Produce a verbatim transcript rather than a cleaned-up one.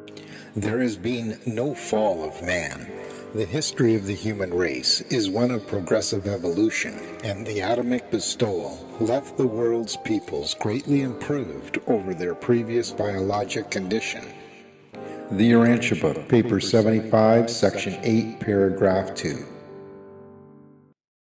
There has been no fall of man. The history of the human race is one of progressive evolution, and the Adamic bestowal left the world's peoples greatly improved over their previous biologic condition. The URANTIA Book, Paper seventy-five, Section eight, Paragraph two.